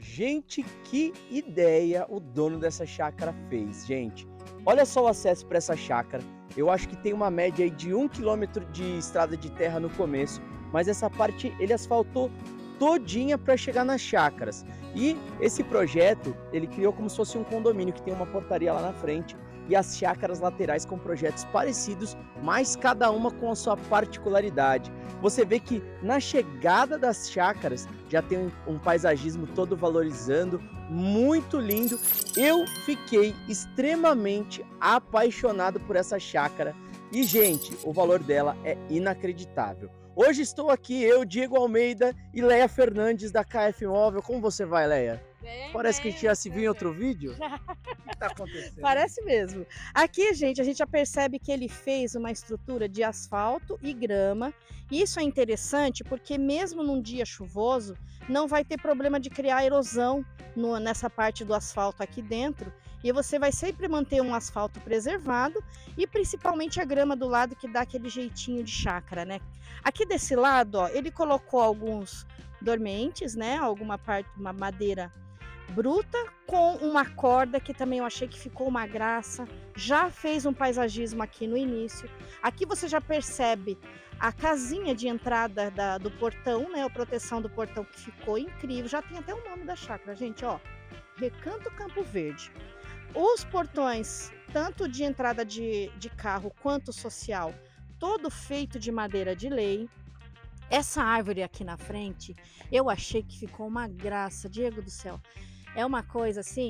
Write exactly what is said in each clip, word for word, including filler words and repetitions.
Gente, que ideia o dono dessa chácara fez, gente. Olha só o acesso para essa chácara. Eu acho que tem uma média aí de um quilômetro de estrada de terra no começo, mas essa parte ele asfaltou todinha para chegar nas chácaras. E esse projeto, ele criou como se fosse um condomínio que tem uma portaria lá na frente e as chácaras laterais com projetos parecidos, mas cada uma com a sua particularidade. Você vê que na chegada das chácaras já tem um, um paisagismo todo valorizando, muito lindo. Eu fiquei extremamente apaixonado por essa chácara e, gente, o valor dela é inacreditável. Hoje estou aqui, eu, Diego Almeida e Leia Fernandes da K F Móvel. Como você vai, Leia? Bem, Parece bem, que a gente já se viu bem, em outro bem. vídeo. Já. O que está acontecendo? Parece mesmo. Aqui, gente, a gente já percebe que ele fez uma estrutura de asfalto e grama. Isso é interessante porque mesmo num dia chuvoso, não vai ter problema de criar erosão no, nessa parte do asfalto aqui dentro. E você vai sempre manter um asfalto preservado e principalmente a grama do lado que dá aquele jeitinho de chácara, né? Aqui desse lado, ó, ele colocou alguns dormentes, né? Alguma parte, uma madeira bruta com uma corda que também eu achei que ficou uma graça. Já fez um paisagismo aqui no início. Aqui você já percebe a casinha de entrada da, do portão, né? A proteção do portão que ficou incrível. Já tem até o nome da chácara, gente, ó. Recanto Campo Verde. Os portões, tanto de entrada de, de carro quanto social, todo feito de madeira de lei. Essa árvore aqui na frente, eu achei que ficou uma graça, Diego do céu. É uma coisa assim,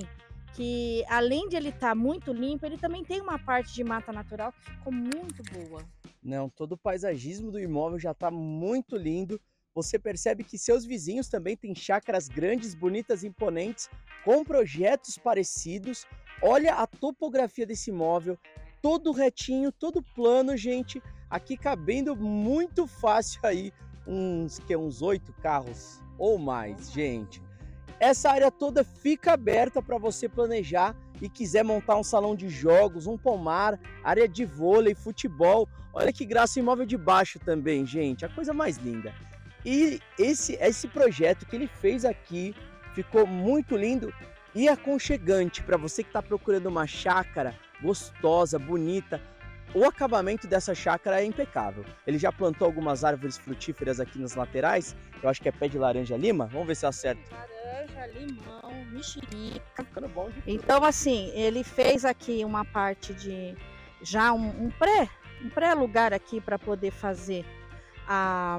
que além de ele estar muito limpo, ele também tem uma parte de mata natural que ficou muito boa. Não, todo o paisagismo do imóvel já está muito lindo. Você percebe que seus vizinhos também têm chácaras grandes, bonitas, imponentes, com projetos parecidos. Olha a topografia desse imóvel, todo retinho, todo plano, gente. Aqui cabendo muito fácil aí uns que uns oito carros ou mais, gente. Essa área toda fica aberta para você planejar e quiser montar um salão de jogos, um pomar, área de vôlei, futebol. Olha que graça, o imóvel de baixo também, gente, a coisa mais linda. E esse, esse projeto que ele fez aqui ficou muito lindo e aconchegante para você que está procurando uma chácara gostosa, bonita. O acabamento dessa chácara é impecável. Ele já plantou algumas árvores frutíferas aqui nas laterais. Eu acho que é pé de laranja lima. Vamos ver se acerta. Laranja, limão, mexerica. Ficando bom de tudo. Então, assim, ele fez aqui uma parte de já um, um pré, um pré-lugar aqui para poder fazer a,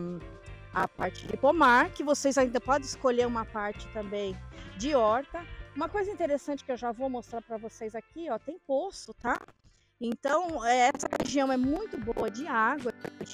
a parte de pomar, que vocês ainda podem escolher uma parte também de horta. Uma coisa interessante que eu já vou mostrar para vocês aqui, ó, tem poço, tá? Então, essa região é muito boa de água.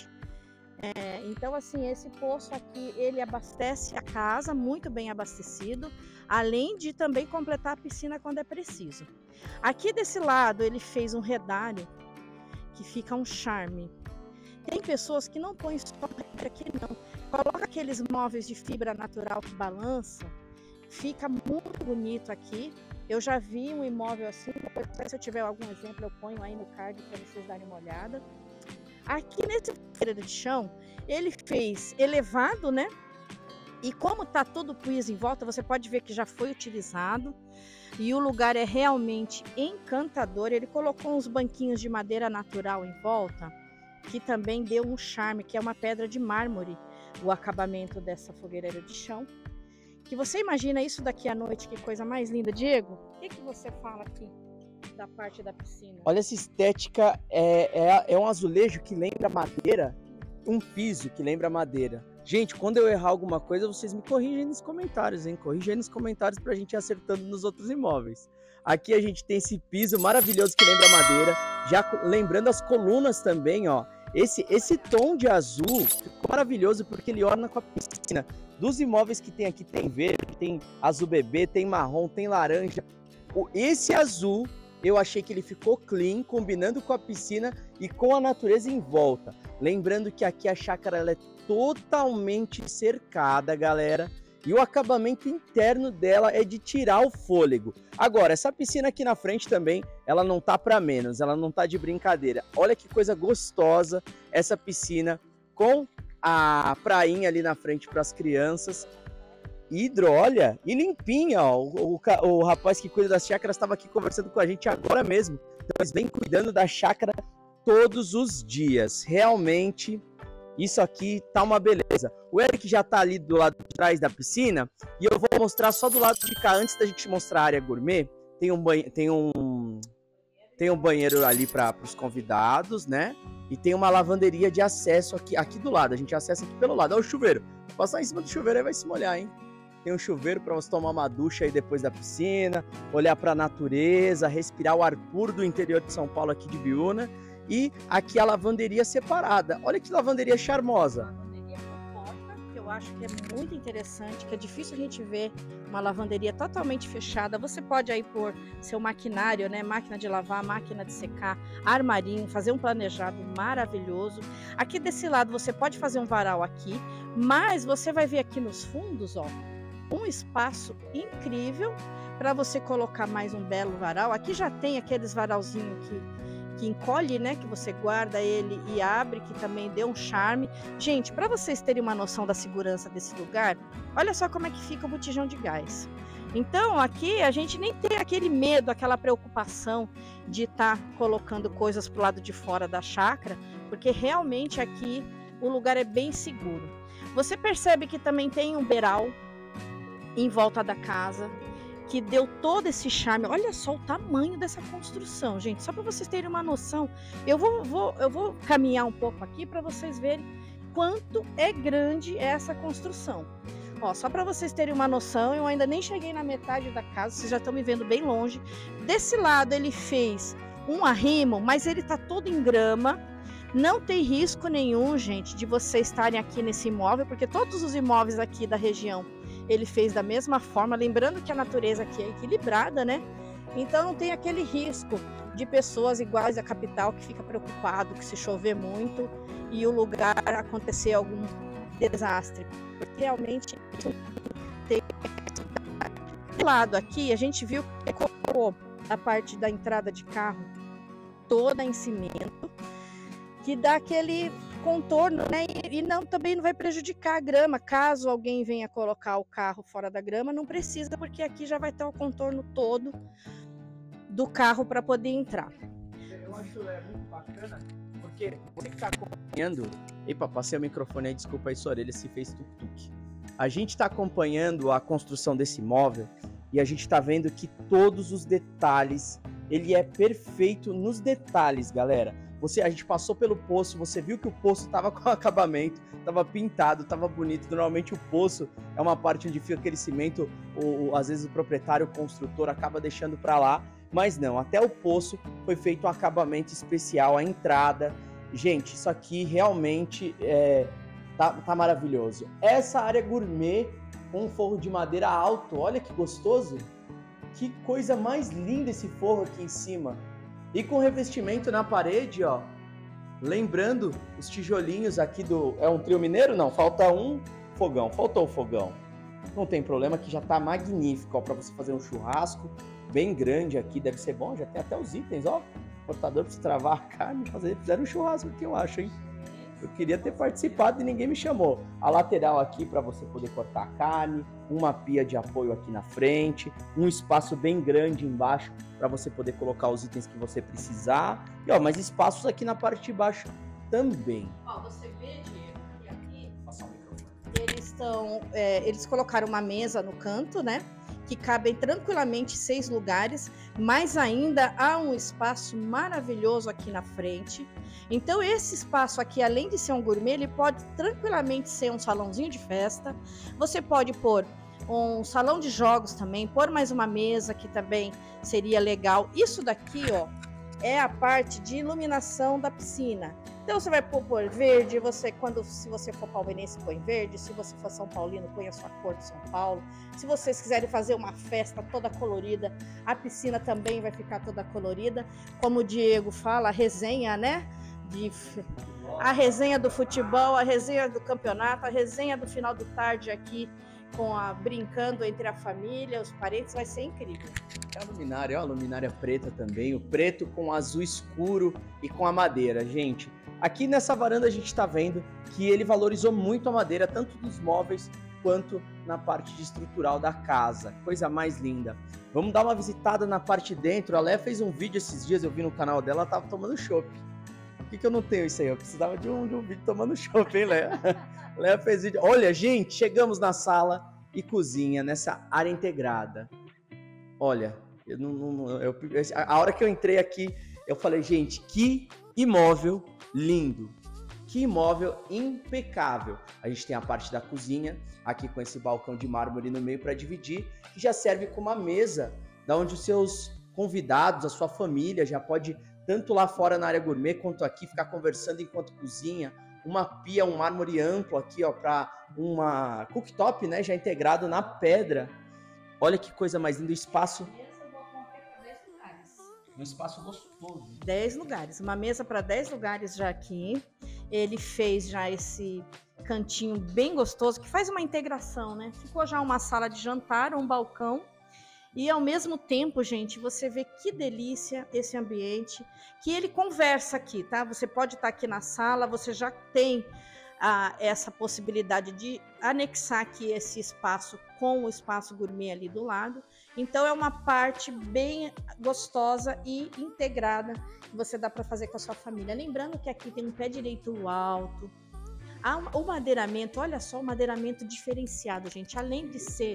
É, então, assim, esse poço aqui, ele abastece a casa, muito bem abastecido, além de também completar a piscina quando é preciso. Aqui desse lado, ele fez um redário que fica um charme. Tem pessoas que não põem só aqui, não. Coloca aqueles móveis de fibra natural que balança, fica muito bonito aqui. Eu já vi um imóvel assim, depois, se eu tiver algum exemplo eu ponho aí no card para vocês darem uma olhada. Aqui nesse feira de chão, ele fez elevado, né? E como tá todo o piso em volta, você pode ver que já foi utilizado. E o lugar é realmente encantador. Ele colocou uns banquinhos de madeira natural em volta, que também deu um charme, que é uma pedra de mármore, o acabamento dessa fogueira de chão. Que você imagina isso daqui à noite, que coisa mais linda. Diego, o que, que você fala aqui da parte da piscina? Olha essa estética, é, é, é um azulejo que lembra madeira, um piso que lembra madeira. Gente, quando eu errar alguma coisa, vocês me corrigem nos comentários, hein? Corrigem nos comentários pra gente ir acertando nos outros imóveis. Aqui a gente tem esse piso maravilhoso que lembra madeira, já lembrando as colunas também, ó. Esse, esse tom de azul ficou maravilhoso porque ele orna com a piscina. Dos imóveis que tem aqui, tem verde, tem azul bebê, tem marrom, tem laranja. Esse azul, eu achei que ele ficou clean, combinando com a piscina e com a natureza em volta. Lembrando que aqui a chácara ela é totalmente cercada, galera. E o acabamento interno dela é de tirar o fôlego. Agora, essa piscina aqui na frente também, ela não tá para menos, ela não tá de brincadeira. Olha que coisa gostosa essa piscina com a prainha ali na frente para as crianças. hidro, olha, e limpinha, ó. O, o, o rapaz que cuida das chácaras estava aqui conversando com a gente agora mesmo. Então eles vêm cuidando da chácara todos os dias. Realmente, isso aqui tá uma beleza. O Eric já tá ali do lado de trás da piscina e eu vou mostrar só do lado de cá, antes da gente mostrar a área gourmet. Tem um banho, tem um tem um banheiro ali para os convidados, né? E tem uma lavanderia de acesso aqui, aqui do lado. A gente acessa aqui pelo lado. Olha o chuveiro. Passar em cima do chuveiro aí vai se molhar, hein? Tem um chuveiro para você tomar uma ducha aí depois da piscina, olhar para a natureza, respirar o ar puro do interior de São Paulo aqui de Biúna. E aqui a lavanderia separada. Olha que lavanderia charmosa. Lavanderia com porta, que eu acho que é muito interessante, que é difícil a gente ver uma lavanderia totalmente fechada. Você pode aí pôr seu maquinário, né? Máquina de lavar, máquina de secar, armarinho, fazer um planejado maravilhoso. Aqui desse lado você pode fazer um varal aqui, mas você vai ver aqui nos fundos, ó, um espaço incrível para você colocar mais um belo varal. Aqui já tem aqueles varalzinhos que que encolhe, né, que você guarda ele e abre, que também deu um charme. Gente, para vocês terem uma noção da segurança desse lugar, olha só como é que fica o botijão de gás. Então, aqui a gente nem tem aquele medo, aquela preocupação de estar tá colocando coisas pro lado de fora da chácara, porque realmente aqui o lugar é bem seguro. Você percebe que também tem um beiral em volta da casa, que deu todo esse charme. Olha só o tamanho dessa construção, gente, só para vocês terem uma noção. Eu vou, vou, eu vou caminhar um pouco aqui para vocês verem quanto é grande essa construção. Ó, só para vocês terem uma noção, eu ainda nem cheguei na metade da casa, vocês já estão me vendo bem longe. Desse lado ele fez um arrimo, mas ele tá todo em grama. Não tem risco nenhum, gente, de vocês estarem aqui nesse imóvel, porque todos os imóveis aqui da região ele fez da mesma forma, lembrando que a natureza aqui é equilibrada, né? Então não tem aquele risco de pessoas iguais à capital que fica preocupado que se chover muito e o lugar acontecer algum desastre. Porque realmente tem esse lado aqui, a gente viu que colocou a parte da entrada de carro toda em cimento, que dá aquele contorno, né? E, e não, também não vai prejudicar a grama. Caso alguém venha colocar o carro fora da grama, não precisa, porque aqui já vai ter o contorno todo do carro para poder entrar. Eu acho é, muito bacana, porque você que está acompanhando... Epa, passei o microfone aí, desculpa aí, sua orelha se fez tuk-tuk. A gente está acompanhando a construção desse imóvel e a gente está vendo que todos os detalhes, ele é perfeito nos detalhes, galera. Você, a gente passou pelo poço, você viu que o poço estava com acabamento, estava pintado, estava bonito. Normalmente o poço é uma parte onde fica aquele cimento, ou, às vezes o proprietário, o construtor acaba deixando para lá, mas não, até o poço foi feito um acabamento especial, a entrada. Gente, isso aqui realmente é, tá, tá maravilhoso. Essa área gourmet com um forro de madeira alto, olha que gostoso. Que coisa mais linda esse forro aqui em cima. E com revestimento na parede, ó. Lembrando os tijolinhos aqui do... É um trio mineiro? Não, falta um fogão. Faltou o fogão. Não tem problema, que já tá magnífico, ó, para você fazer um churrasco bem grande aqui. Deve ser bom, já tem até os itens, ó. Cortador para você travar a carne, fazer... Fizeram um churrasco aqui, eu acho, hein? Eu queria ter participado e ninguém me chamou. A lateral aqui para você poder cortar a carne, uma pia de apoio aqui na frente, um espaço bem grande embaixo para você poder colocar os itens que você precisar. E ó, mais espaços aqui na parte de baixo também. Ó, você vê, Diego, que aqui passar o microfone. Eles estão, é, eles colocaram uma mesa no canto, né? Que cabem tranquilamente seis lugares, mas ainda há um espaço maravilhoso aqui na frente. Então esse espaço aqui, além de ser um gourmet, ele pode tranquilamente ser um salãozinho de festa. Você pode pôr um salão de jogos também, pôr mais uma mesa que também seria legal. Isso daqui, ó, é a parte de iluminação da piscina. Então você vai pôr verde, você, quando, se você for palmeirense, põe verde, se você for São Paulino, põe a sua cor de São Paulo. Se vocês quiserem fazer uma festa toda colorida, a piscina também vai ficar toda colorida. Como o Diego fala, a resenha, né? De, a resenha do futebol, a resenha do campeonato, a resenha do final de tarde aqui, com a, brincando entre a família, os parentes, vai ser incrível. É a luminária, ó, a luminária preta também, o preto com azul escuro e com a madeira, gente. Aqui nessa varanda a gente está vendo que ele valorizou muito a madeira, tanto dos móveis quanto na parte de estrutural da casa. Coisa mais linda. Vamos dar uma visitada na parte de dentro. A Léa fez um vídeo esses dias, eu vi no canal dela, ela tava tomando chopp. Por que, que eu não tenho isso aí? Eu precisava de um, de um vídeo tomando chopp, hein, Léa? Léa fez vídeo. Olha, gente, chegamos na sala e cozinha, nessa área integrada. Olha, eu não, não, eu, a hora que eu entrei aqui, eu falei, gente, que imóvel lindo. Que imóvel impecável. A gente tem a parte da cozinha, aqui com esse balcão de mármore no meio para dividir, que já serve como uma mesa, da onde os seus convidados, a sua família, já pode, tanto lá fora na área gourmet, quanto aqui, ficar conversando enquanto cozinha. Uma pia, um mármore amplo aqui, ó, para uma cooktop, né, já integrado na pedra. Olha que coisa mais linda, o espaço... Um espaço gostoso. dez lugares, uma mesa para dez lugares já aqui. Ele fez já esse cantinho bem gostoso, que faz uma integração, né? Ficou já uma sala de jantar, um balcão. E ao mesmo tempo, gente, você vê que delícia esse ambiente, que ele conversa aqui, tá? Você pode estar aqui na sala, você já tem ah, essa possibilidade de anexar aqui esse espaço com o espaço gourmet ali do lado. Então é uma parte bem gostosa e integrada que você dá para fazer com a sua família. Lembrando que aqui tem um pé direito alto. O madeiramento, olha só, o madeiramento diferenciado, gente. Além de ser,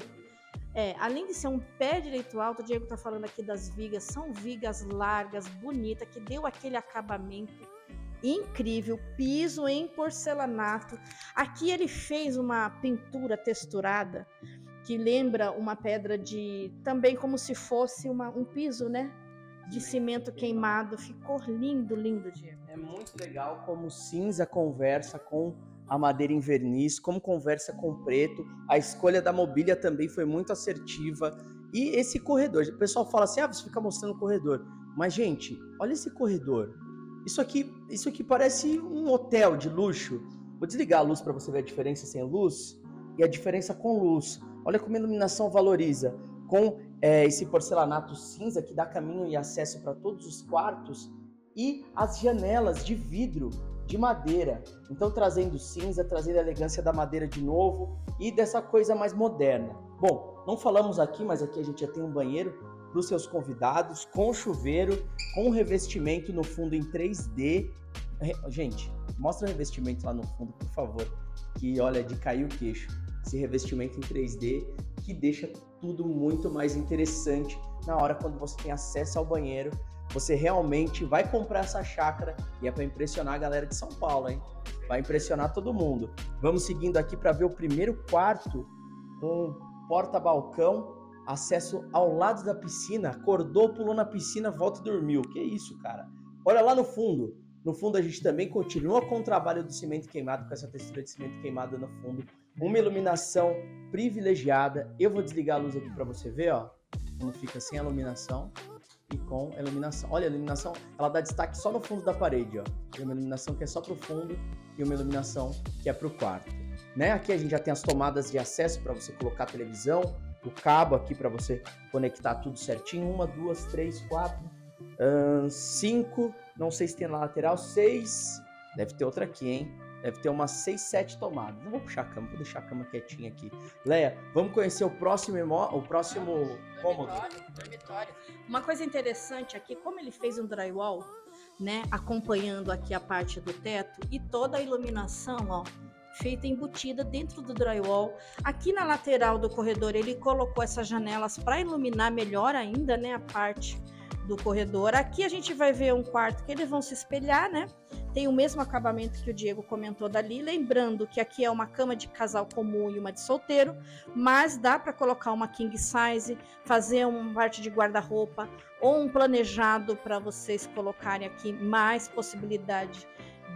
é, além de ser um pé direito alto, o Diego tá falando aqui das vigas, são vigas largas, bonitas, que deu aquele acabamento incrível, piso em porcelanato. Aqui ele fez uma pintura texturada que lembra uma pedra de, também como se fosse uma, um piso, né? De cimento queimado. Ficou lindo, lindo, Diego. É muito legal como cinza conversa com a madeira em verniz, como conversa com o preto. A escolha da mobília também foi muito assertiva. E esse corredor, o pessoal fala assim, ah, você fica mostrando o corredor. Mas, gente, olha esse corredor. Isso aqui, isso aqui parece um hotel de luxo. Vou desligar a luz para você ver a diferença sem luz e a diferença com luz. Olha como a iluminação valoriza. Com é, esse porcelanato cinza que dá caminho e acesso para todos os quartos e as janelas de vidro de madeira. Então trazendo cinza, trazendo a elegância da madeira de novo e dessa coisa mais moderna. Bom, não falamos aqui, mas aqui a gente já tem um banheiro para os seus convidados, com chuveiro, com revestimento no fundo em três D. Gente, mostra o revestimento lá no fundo, por favor, que olha, de cair o queixo. Esse revestimento em três D que deixa tudo muito mais interessante na hora quando você tem acesso ao banheiro. Você realmente vai comprar essa chácara e é para impressionar a galera de São Paulo, hein? Vai impressionar todo mundo. Vamos seguindo aqui para ver o primeiro quarto com porta-balcão, acesso ao lado da piscina. Acordou, pulou na piscina, volta e dormiu. Que isso, cara? Olha lá no fundo. No fundo a gente também continua com o trabalho do cimento queimado, com essa textura de cimento queimado no fundo. Uma iluminação privilegiada. Eu vou desligar a luz aqui para você ver, ó, como fica sem a iluminação e com a iluminação. Olha, a iluminação, ela dá destaque só no fundo da parede, ó. Tem uma iluminação que é só pro fundo e uma iluminação que é pro quarto, né? Aqui a gente já tem as tomadas de acesso para você colocar a televisão, o cabo aqui para você conectar tudo certinho. Uma, duas, três, quatro, hum, cinco. Não sei se tem na lateral. Seis. Deve ter outra aqui, hein? Deve ter umas seis, sete tomadas. Não vou puxar a cama, vou deixar a cama quietinha aqui. Leia, vamos conhecer o próximo, o próximo cômodo. Dormitório. Uma coisa interessante aqui, como ele fez um drywall, né, acompanhando aqui a parte do teto e toda a iluminação, ó, feita embutida dentro do drywall. Aqui na lateral do corredor ele colocou essas janelas para iluminar melhor ainda, né, a parte do corredor. Aqui a gente vai ver um quarto que eles vão se espelhar, né? Tem o mesmo acabamento que o Diego comentou dali, lembrando que aqui é uma cama de casal comum e uma de solteiro, mas dá para colocar uma king size, fazer uma parte de guarda-roupa ou um planejado para vocês colocarem aqui mais possibilidade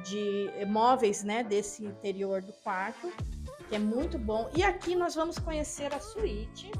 de móveis, né, desse interior do quarto, que é muito bom. E aqui nós vamos conhecer a suíte.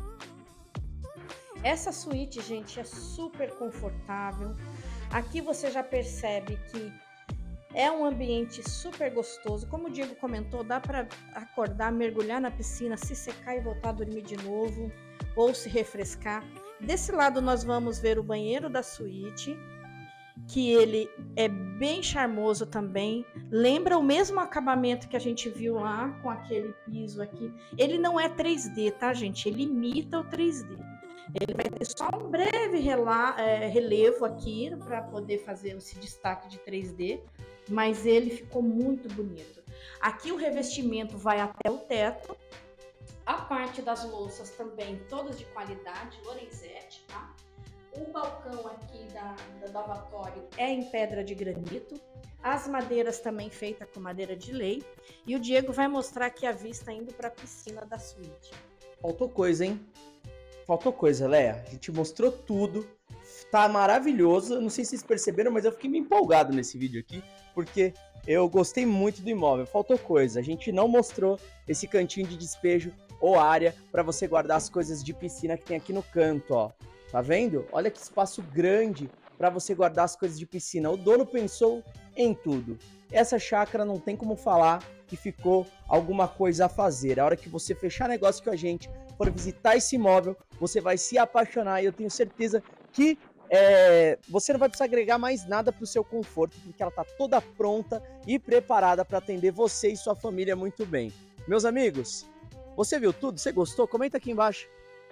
Essa suíte, gente, é super confortável. Aqui você já percebe que é um ambiente super gostoso. Como o Diego comentou, dá para acordar, mergulhar na piscina, se secar e voltar a dormir de novo, ou se refrescar. Desse lado nós vamos ver o banheiro da suíte. que ele é bem charmoso também, lembra o mesmo acabamento que a gente viu lá com aquele piso aqui. Ele não é três D, tá, gente? Ele imita o três D. Ele vai ter só um breve rela- é, relevo aqui para poder fazer esse destaque de três D, mas ele ficou muito bonito. Aqui o revestimento vai até o teto. A parte das louças também, todas de qualidade, Lorenzetti, tá? O balcão aqui da, da lavatório é em pedra de granito. As madeiras também feitas com madeira de lei. E o Diego vai mostrar aqui a vista indo para a piscina da suíte. Faltou coisa, hein? Faltou coisa, Léa. A gente mostrou tudo. Tá maravilhoso. Não sei se vocês perceberam, mas eu fiquei meio empolgado nesse vídeo aqui, porque eu gostei muito do imóvel. Faltou coisa. A gente não mostrou esse cantinho de despejo ou área para você guardar as coisas de piscina que tem aqui no canto, ó. Tá vendo? Olha que espaço grande para você guardar as coisas de piscina. O dono pensou em tudo. Essa chácara não tem como falar que ficou alguma coisa a fazer. A hora que você fechar negócio com a gente, for visitar esse imóvel, você vai se apaixonar e eu tenho certeza que é, você não vai precisar agregar mais nada para o seu conforto, porque ela está toda pronta e preparada para atender você e sua família muito bem. Meus amigos, você viu tudo? Você gostou? Comenta aqui embaixo.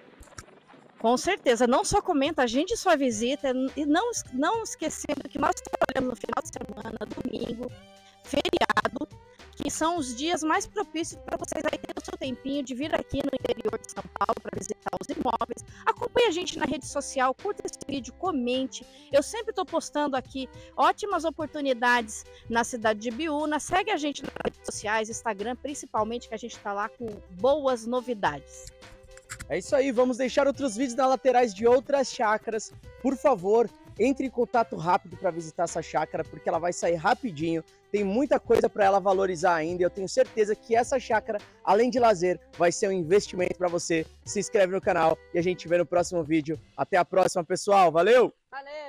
Com certeza, não só comenta, agende sua visita e não, não esquecendo que nós trabalhamos no final de semana, domingo, feriado, que são os dias mais propícios para vocês aí terem o seu tempinho de vir aqui no interior de São Paulo para visitar os imóveis. Acompanhe a gente na rede social, curta esse vídeo, comente. Eu sempre estou postando aqui ótimas oportunidades na cidade de Ibiúna. Segue a gente nas redes sociais, Instagram, principalmente, que a gente está lá com boas novidades. É isso aí, vamos deixar outros vídeos nas laterais de outras chácaras. Por favor, entre em contato rápido para visitar essa chácara, porque ela vai sair rapidinho. Tem muita coisa para ela valorizar ainda. Eu tenho certeza que essa chácara, além de lazer, vai ser um investimento para você. Se inscreve no canal e a gente vê no próximo vídeo. Até a próxima, pessoal. Valeu! Valeu!